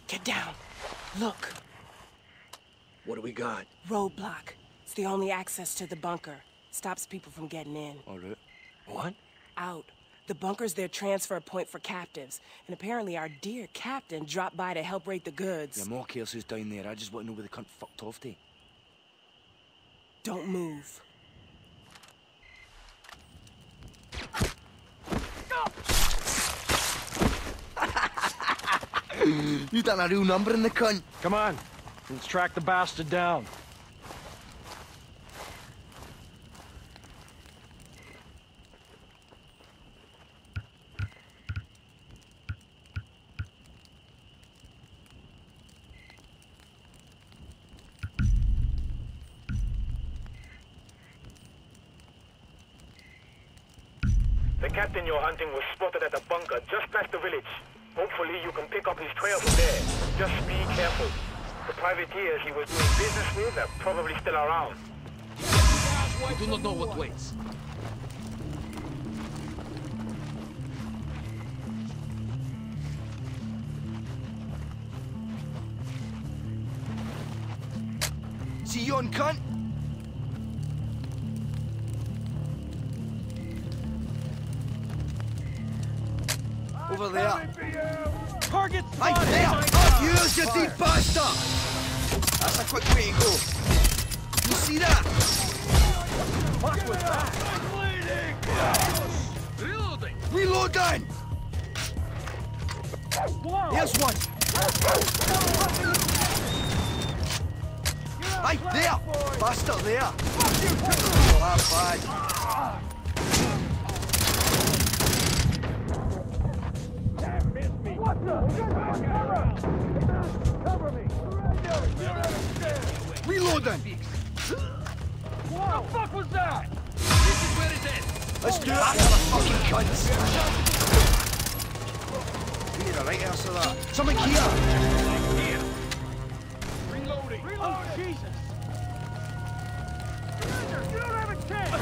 Get down. Look. What do we got? Roadblock. It's the only access to the bunker. Stops people from getting in. All right. What? Out. The bunker's their transfer point for captives. And apparently our dear captain dropped by to help rate the goods. Yeah, more cares who's down there. I just want to know where the cunt fucked off to. Don't move. You done a real number in the cunt. Come on, let's track the bastard down. The captain you're hunting was spotted at a bunker just past the village. Hopefully you can pick up his trail from there. Just be careful. The privateers he was doing business with are probably still around. We do not know what waits. See you on, cunt? Over there. Target Hey, spotted! there! Up yours, you deep bastard! That's a quick way to go. You see that? What was that? Reloading! Reloading! Whoa! Here's one. Hey, there! Bastard there! Oh, that's bad. What the? Cover me! Reloading! What the fuck was that? This is where it ends! Let's do that, motherfucking cunts! We need a right answer to that. Something here! Here! Reloading! Oh, Jesus! You don't have a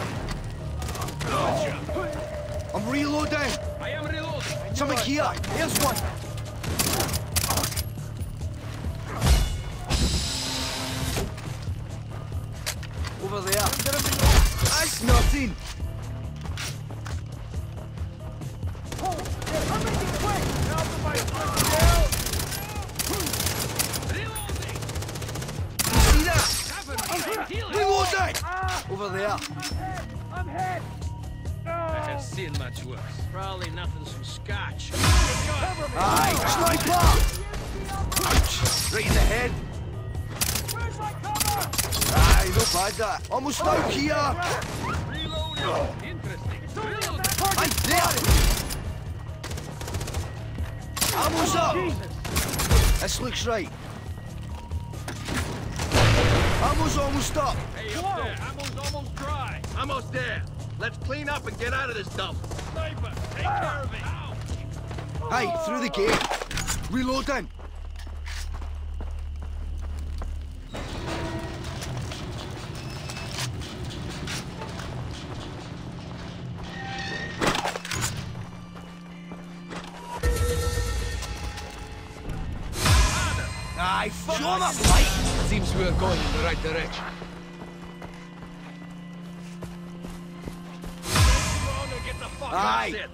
chance! I'm reloading! I am reloading! Something here! Here's one! Over there. That's nothing! I'm making quick! Reloading! See that? Cover me! I'm healing! Reloading! Over there. I'm hit! I have seen much worse. Probably nothing from scotch. Aye, sniper! Ouch! Right in the head. Where's my cover? Aye, not bad that. Almost out here! Reloading! Interesting. Reloading! Aye, there! Ammo's up! This looks right. Ammo's almost up. Hey, up there! Ammo's almost dry! Almost there! Let's clean up and get out of this dump! Sniper! Take care of it! Ow! Aye, through the gate. Reloading. Aye, show 'em up, right? Seems we are going in the right direction. Get the fuck Aye. out of it!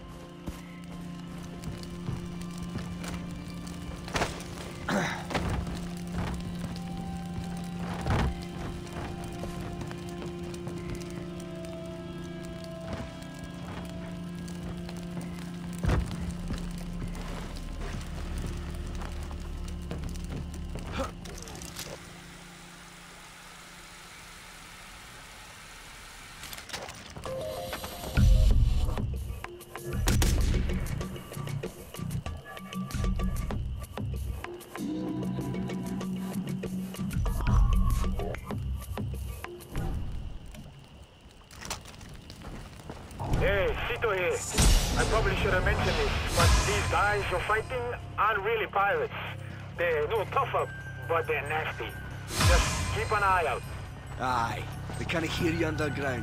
Hey, Cito here. I probably should have mentioned this, but these guys you're fighting aren't really pirates. They're no tougher, but they're nasty. Just keep an eye out. Aye, they can't hear you underground.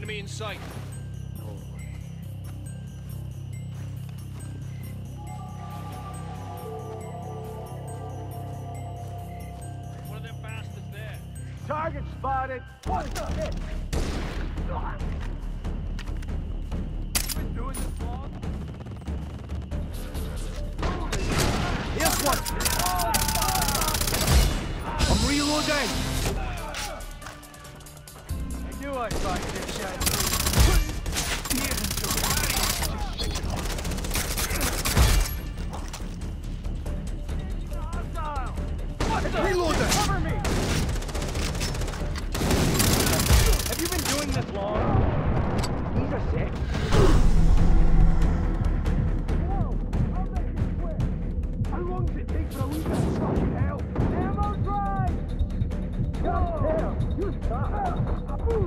Enemy in sight. One of them bastards there. Target spotted. What the heck? Been doing this long? Here's one! I'm reloading! I knew I'd find this shit. Reloading! Cover me! Have you been doing this long? These are sick. Whoa! I'll make it quick. How long does it take for a wee bit of fucking hell? Ammo drive! God damn! You stop!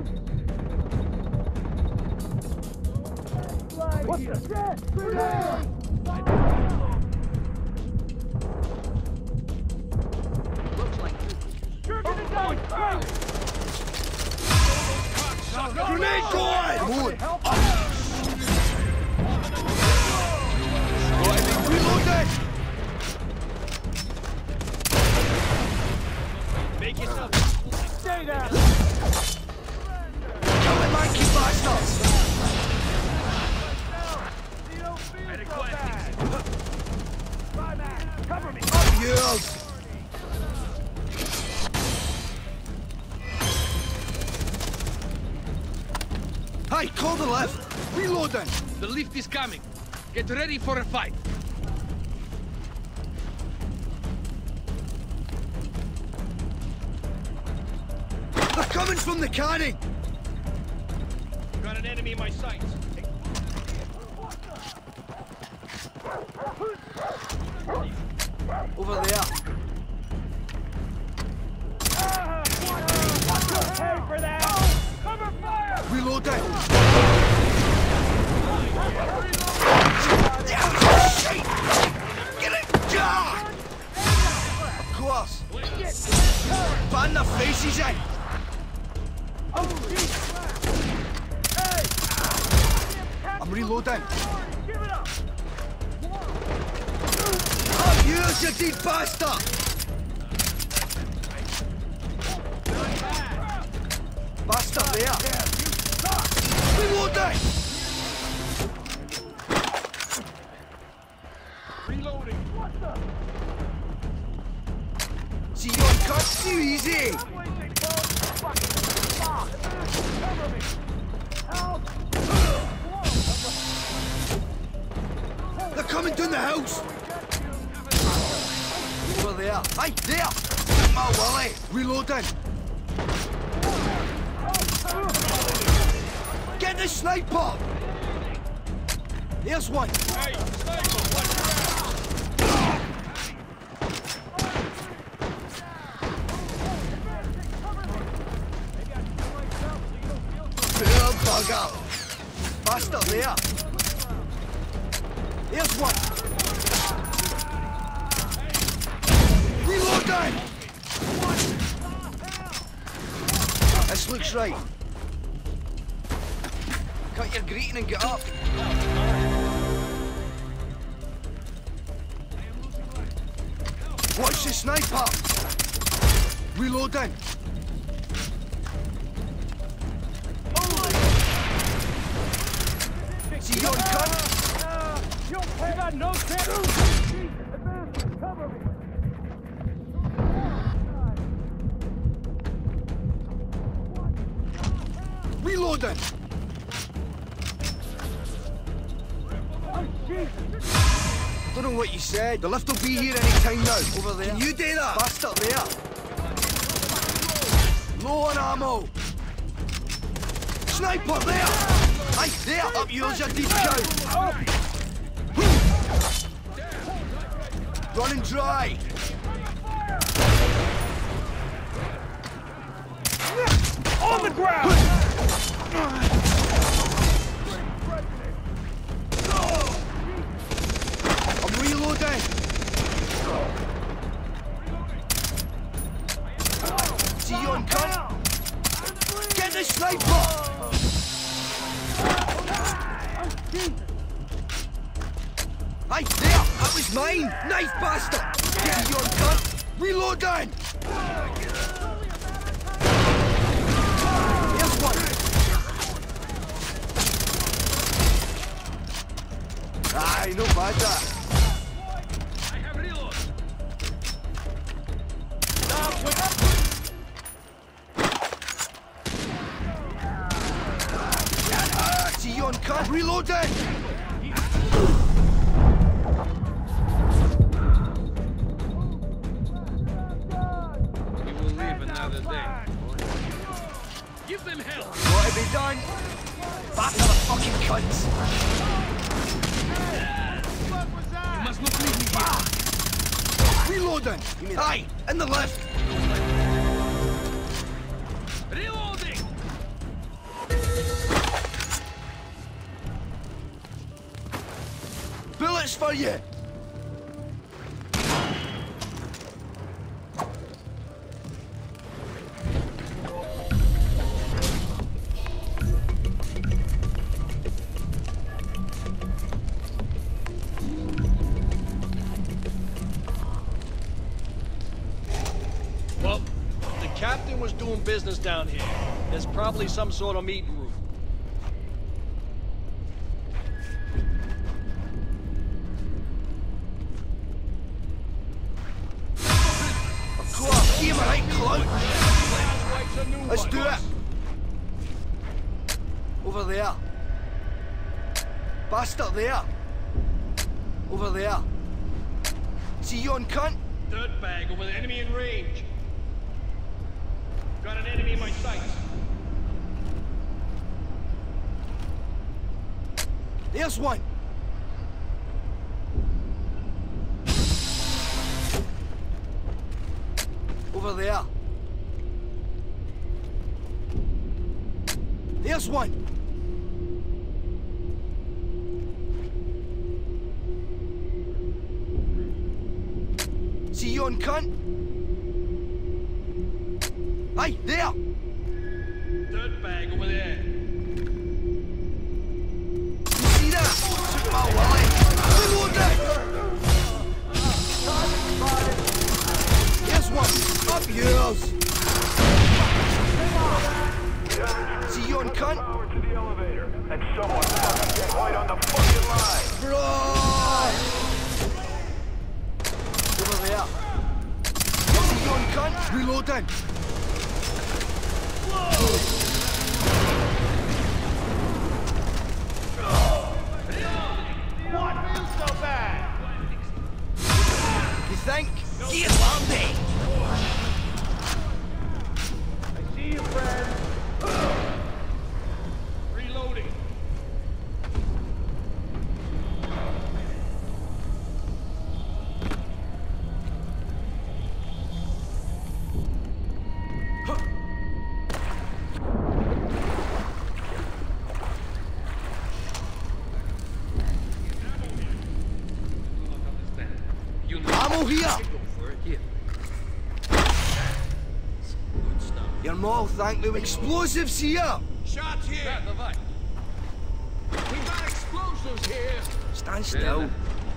What the shit? Grenade! You're gonna die! Grenade going! Move! Reloading! Make yourself. Stay there! Kill the manky bastards! You don't feel so bad! Try that! Cover me! Up yours! Hey, call the lift! Reloading! The lift is coming. Get ready for a fight. They're coming from the canning! Got an enemy in my sights. Over there! Pay for that! Cover fire! Reloading! Shit! Get it! Yeah! Of course! Ban their faces in! Oh, jeez! Hey! I'm reloading! Give it up! Oh, you deed bastard! Bastard there! Reloading! Reloading. What the? See you on cut too easy! Cover me! Help! They're coming down the house! Over there! Hey, there! Get my Willie! Reloading! Get the sniper! Here's one! Hey, sniper, watch your ass. Poor bugger! Bastard there! Here's one! Reloading! This looks right. Cut your greeting and get up. Watch the sniper! Reloading! See you on cut? You got no chance! Advance! Cover me! Reloading! Oh, Jesus! Don't know what you said. The lift will be here any time now. Over there. Can you do that? Bastard there. Low on ammo. Sniper there! Hey, there! Up yours, you deep cow! Running dry! On the ground! I'm reloading! See you on cut? Get the sniper! Hey, there! That was mine! Knife bastard! Get your cunt! Reloading! Here's one! Aye, no bad that. I have reload. See you on cunt! Reloading! Give them hell! Gotta be done! Back to the fucking cunts! You must not leave me here. Reloading! Aye, in the lift! Reloading! Bullets for you! Well, the captain was doing business down here. There's probably some sort of meeting room. Come on, give him a right clout! Let's do it! Over there. Bastard there. Over there. See you on cunt? Dirtbag over the enemy in range. Got an enemy in my sights. There's one. Over there. There's one. See you on cunt? Hey, there! Dirtbag over there. You see that? Took my wallet. Reload that! Here's one. Up yours! See you on cunt? Power to the elevator, and someone fucking get right on the fucking line. Bro! Over there. See you on cunt? Reloading. What feels so bad? You think? Get Landy! I see you, friend. Reloading. Ammo here! Your mall, thank you. Explosives here! Shots here. We got explosives here. Stand still.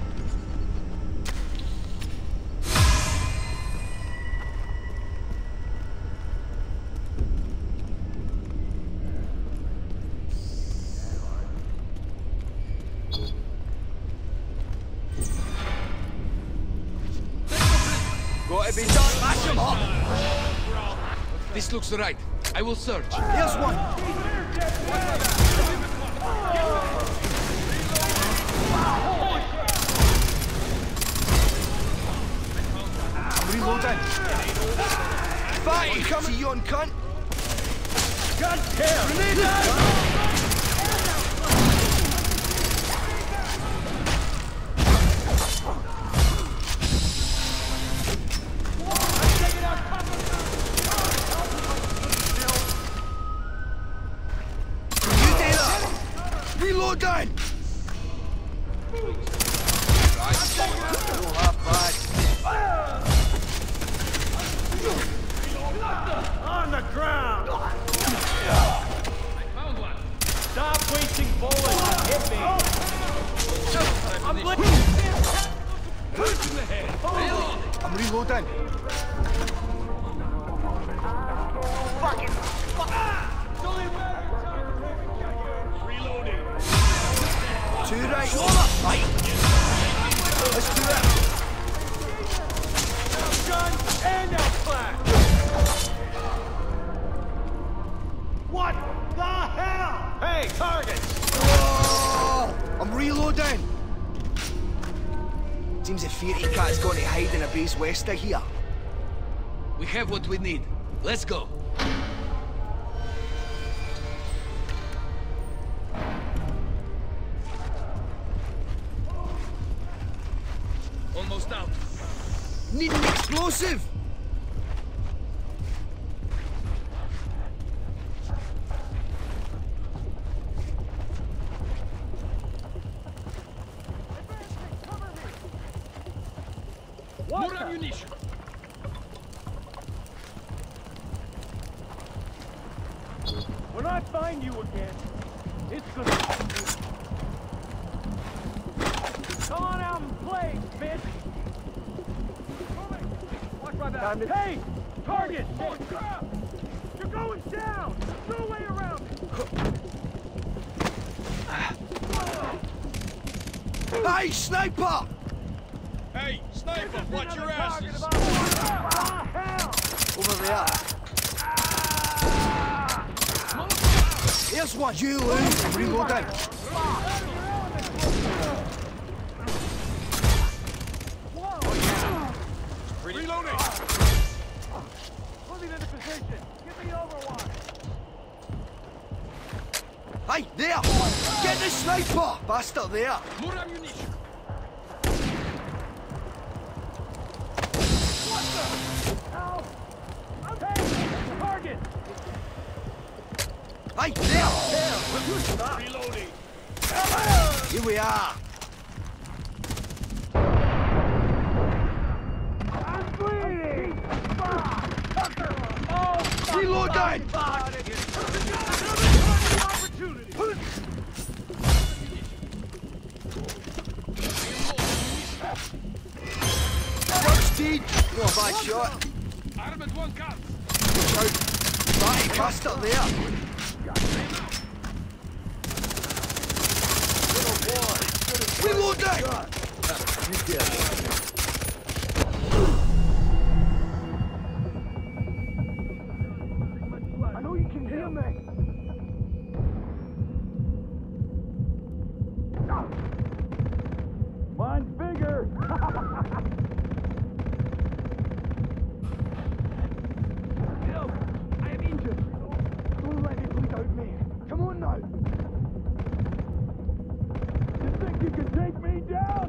Gotta be done. Mash him up! This looks right. I will search. Here's one. Reloading. Fire! Come see you on cunt. God damn! Reloading! On the ground! I found one. Stop wasting ammunition. Punch in the head. Reload. I'm reloading. Fucking fuck! Reloading. Two right. Right. Let's do it. Gun and out flash! What the hell? Hey, target! Oh, I'm reloading. Seems the Fury cat's going to hide in a base west of here. We have what we need. Let's go. Almost out. Need an explosive. More ammunition. When I find you again, it's gonna be... Come on out and play, bitch! Watch my back. Hey! Target! You're going down! No way around it! Hey, sniper! Hey, sniper, watch your asses. Over there. Here's one. You lose. Reloading. Reloading. Moving into position. Give me overwatch. Hey, there! Get the sniper! Bastard there! More ammunition. Target! Hey, there! Reloading. Here we are! I'm bleeding! Oh, Reloading! opportunity! Steed! No, a bad shot. Armored one gun. Watch out. Batty caster there. Reloading! I know you can hear me. Mine's bigger. Help! I am injured. Don't let it without me. Come on now. You think you can take me down?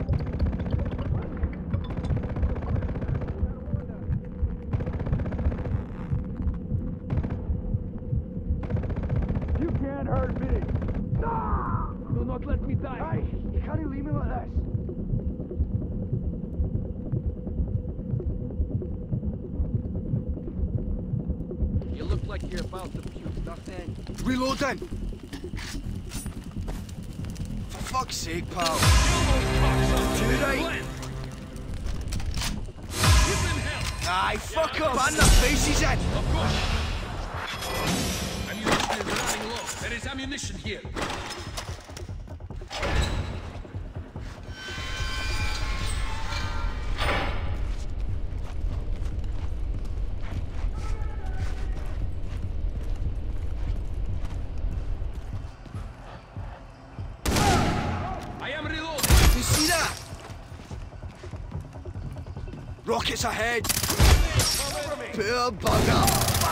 You can't hurt me. No! Do not let me die. Hey, you can't leave me like this. You look like you're about to puke, nothing. Reloading! For fuck's sake, pal. Too right. Give them hell. Aye, fuck up. Ban their faces in. Of course. Ammunition is running low. There is ammunition here. I am reloading. You see that? Rockets ahead. Poor bugger.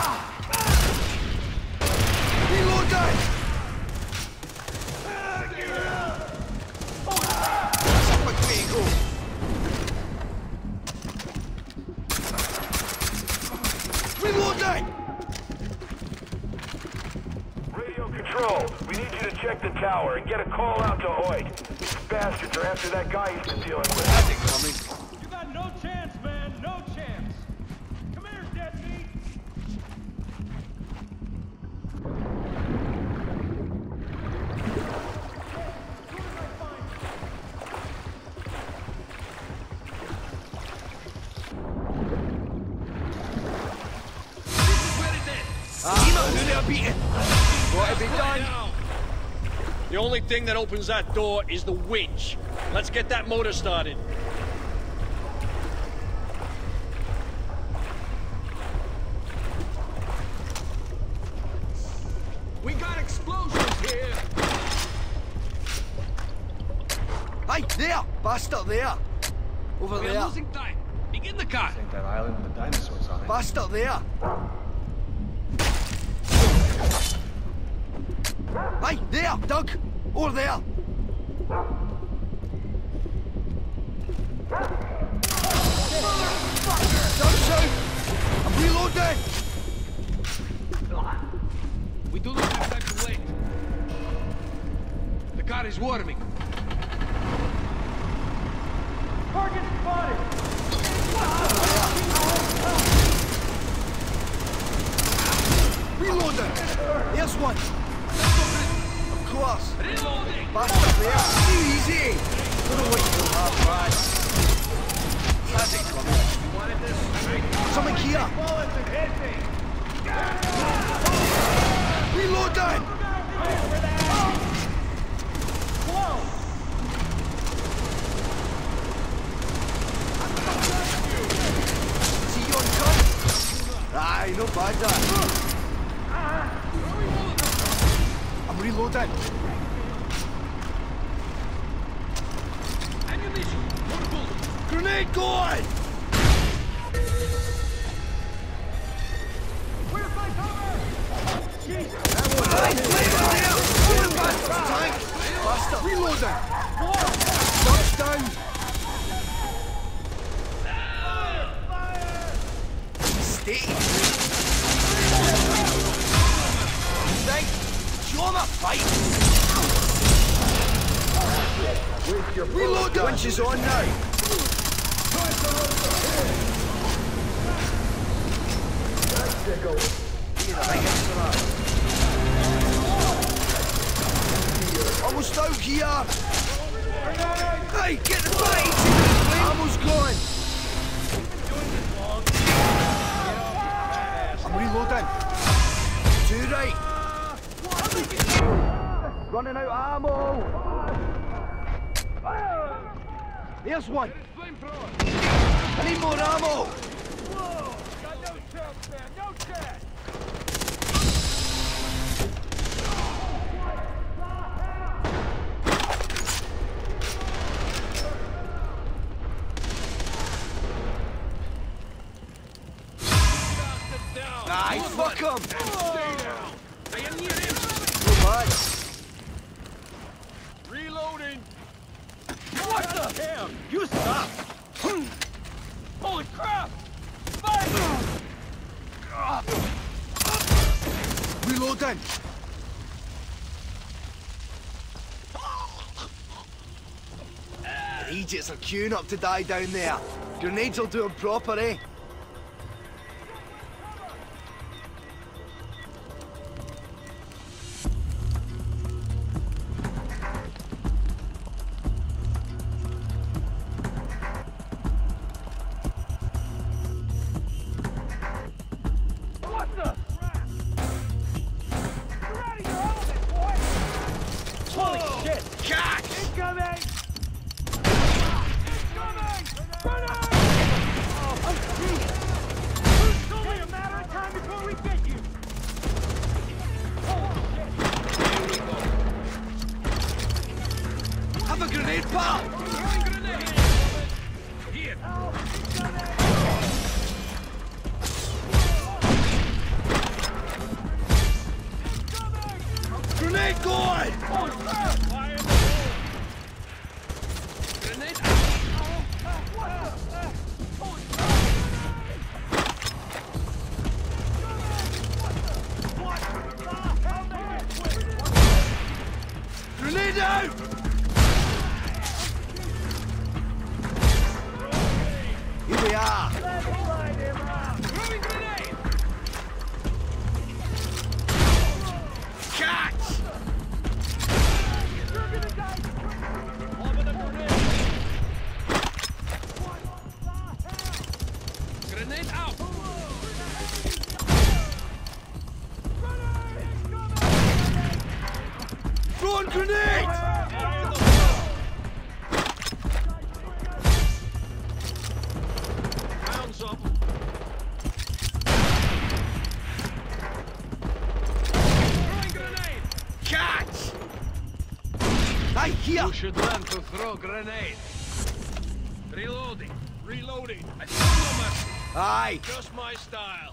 Reloading! That's a quick way to go. Reloading! Radio control, we need you to check the tower and get a call out to Hoyt. These bastards are after that guy he's been dealing with. How's it coming? You got no chance, man. No chance. Come here, deadbeat. who they're beating. What have they done? The only thing that opens that door is the winch. Let's get that motor started. We got explosions here! Hey, there! Bastard there! Over We're there! losing time. Begin the car. Think that island with the dinosaurs on it. Bastard there! Hey, there! Doug! Over there! Down south! I'm reloading! We do not have time to wait. The car is warming. Target spotted! Reloading! Here's one! Of course! Reloading! Bastard there! Easy! Don't know what you'll have, lad. Has it coming? Something here! Bullets and hit me! Reloading! Whoa! See you on cut? Aye, not bad that. I'm reloading. Ammunition! More bullets! Grenade going! Where's my cover? Jesus! Aye, flavor there! Going past the tank! Bastard! Reloading! Touchdown! Stay! Right! Show him a fight! Reload! Winch is on now! Almost out here! Hey, get the fight! Ammo's gone! I'm reloading. Too right. Running out of ammo. There's one. I need more ammo. Whoa! Got no chance, man! No chance! Aye, fuck him. Stay down! I am near him! No bad. Reloading! What the? Damn! You stop! Holy crap! Fight! Reloading. The idiots are queuing up to die down there. Grenades will do them proper, eh? What the? You're out of your element, boy! Holy shit! Catch! Incoming! Incoming! Grenade! Oh, jeez! It's only a matter of time before we get you! Holy shit! Have a grenade, pal! Throwing grenade! Here! Grenade going! Fire in the hole! Grenade out! Grenade out! Here we are! Throwing grenade! Catch! Over the grenade! Grenade out! grenade! Found something. Throwing grenade! Catch! Aye, here! You should learn to throw grenades. Reloading. Reloading. I see no mercy. Aye! Just my style.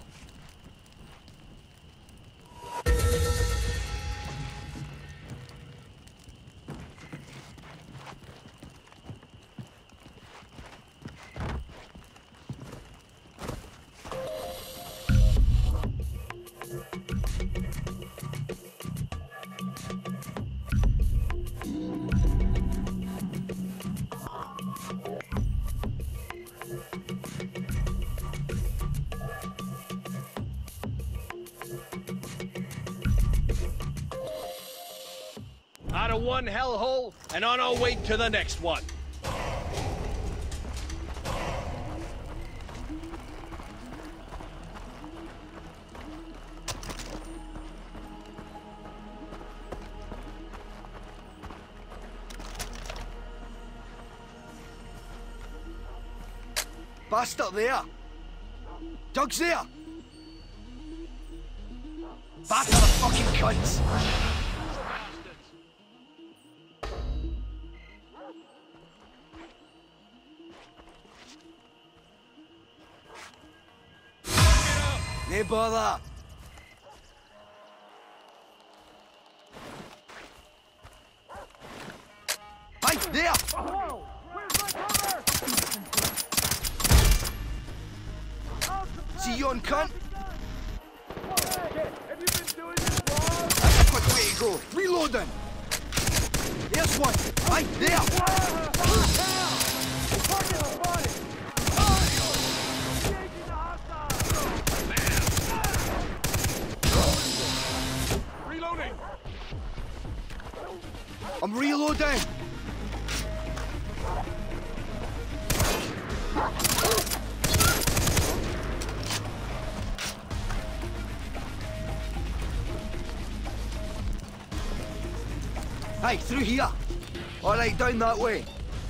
Out of one hellhole, and on our way to the next one. Bastard there! Doug's there! Batter the fucking cunts! No bother! Hey, there! Whoa! Where's my cover? See you on cunt? Shit, have you been doing this wrong? That's a quick way to go. Reloading! There's one! Hey, there! Target spotted! Engaging the hostile! Reloading. I'm reloading! Hey, through here! Alright, down that way.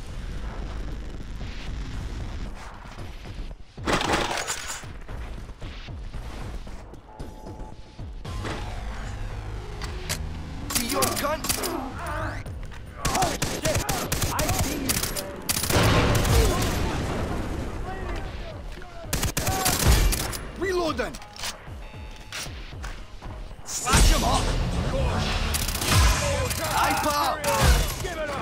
See your cunt? Oh, shit! I see you, friend. Reloading! Smash him up! Aye, pal! Give it up!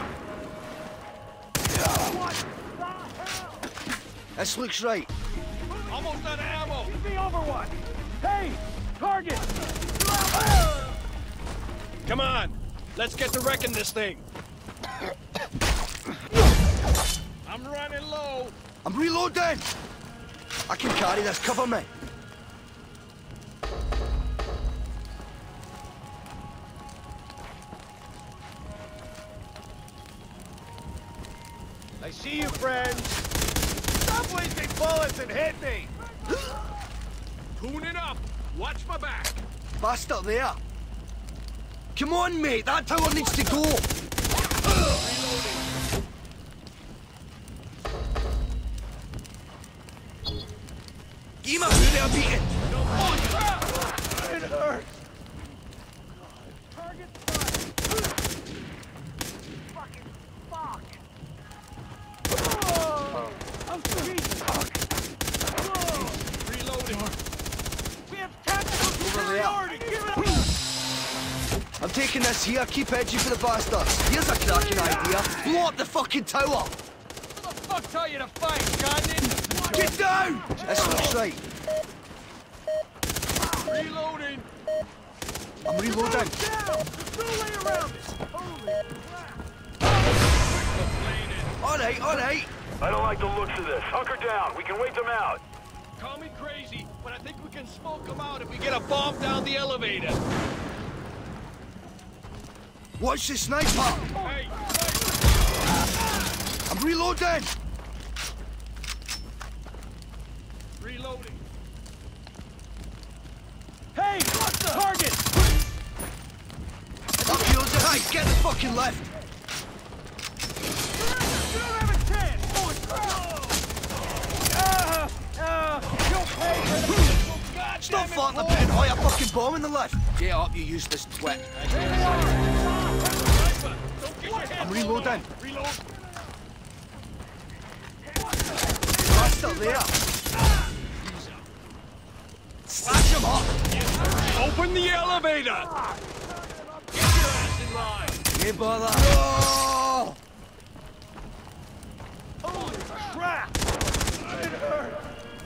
What the hell? This looks right. Almost out of ammo. Give me over one! Hey! Target! Come on. Let's get to wrecking this thing. I'm running low. I'm reloading! I can carry this, cover me. I see you, friends! Stop wasting bullets and hit me! Tune it up. Watch my back. Bastard there. Come on, mate, that tower needs to go. Give him a hood there, beating. It hurts! Target spotted! Fucking fuck! Oh, Jesus! Whoa! Reloading. We have tactical superiority! Give it up! I'm taking this here, keep edgy for the bastards. Here's a cracking idea. Blow up the fucking tower. Who the fuck tell you to fight, Gardner? Get down! This looks right. Reloading. I'm reloading. Down! There's no way around this! Holy crap! Alright, alright. I don't like the looks of this. Hunker down. We can wait them out. Call me crazy, but I think we can smoke them out if we get a bomb down the elevator. Watch the sniper. Hey, I'm reloading. reloading. Hey! What's the target? Up yours, hey, get the fuck fucking lift! Stop farting a bit and hide a fucking bomb in the lift! Get up, you useless twit. I'm reloading. Bastard there! Slash him up! Open the elevator! Get your ass in line! Hey, bother! No! Holy crap! It hurt!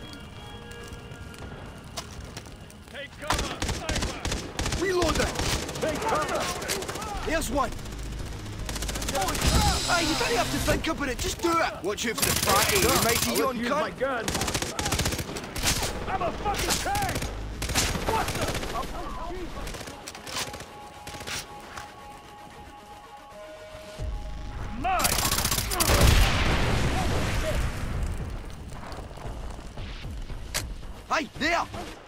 Take cover! Sniper! Reloading! Take cover! Here's one! Hey, you don't have to think about it, just do it! Watch out for the fatty, you might see you on use cunt! my gun! I'm a fucking tank! What the? Oh, Jesus. Mine! Hey, there!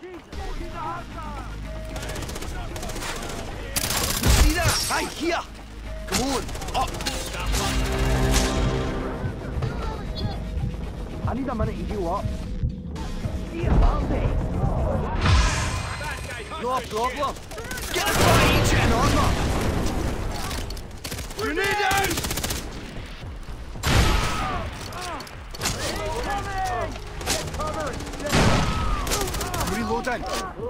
You see that? Hey, here! Come on, up! I need a minute to heal up. No problem! Get a fire each in armor! Grenade out! I'm reloading!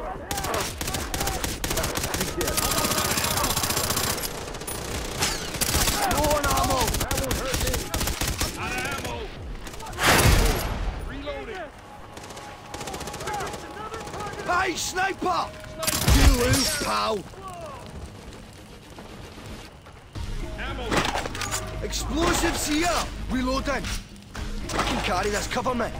No one ammo! That won't hurt me. Out of ammo! Reloading! Hey, sniper! You lose, pal! Ammo! Explosives here! Reloading! I can carry this, cover me!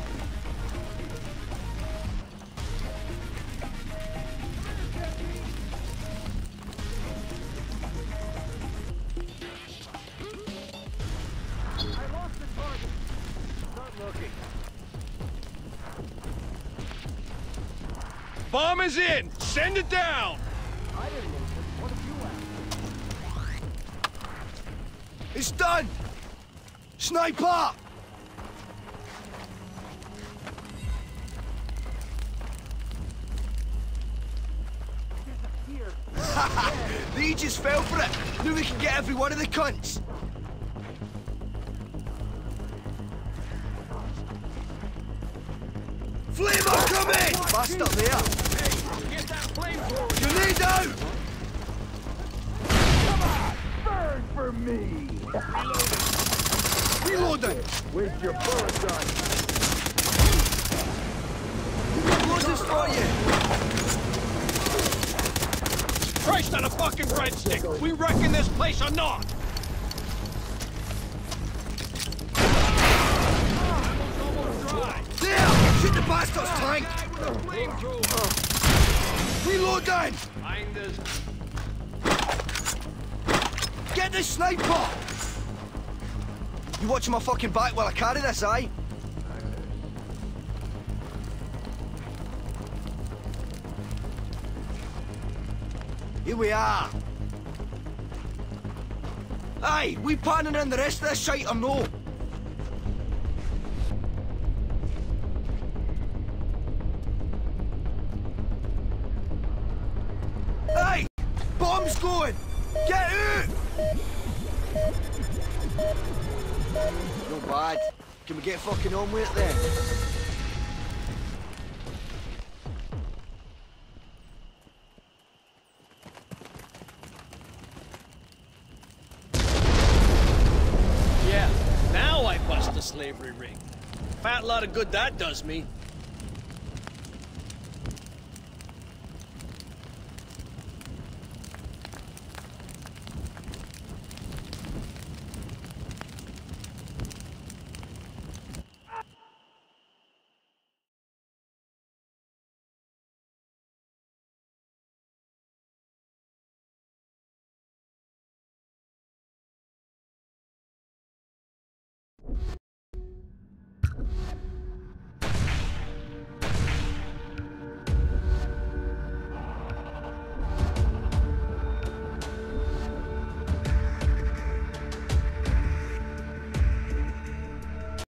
Bomb is in! Send it down! It's done! Sniper! They just fell for it! Now we can get every one of the cunts! Flamer coming! Bastard there! Get that flamethrower! Grenade out! Burn for me! Reloading! Where's your bullet gun? Explosives for you! Christ on a fucking breadstick! We wrecking this place or not? Ammo's almost dry! There! Shoot the bastard's tank! Flamethrower! Reloading! Find this. Get the sniper! You watching my fucking back while I carry this, aye? Here we are. Aye, we panning in the rest of this shite or no? Aye! Bomb's going! Get out! No bad. Can we get fucking on with it then? Yeah, now I bust the slavery ring. Fat lot of good that does me.